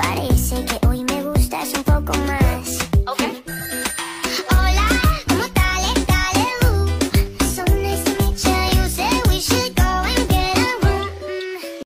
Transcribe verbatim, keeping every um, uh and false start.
Parece que hoy me gustas un poco más.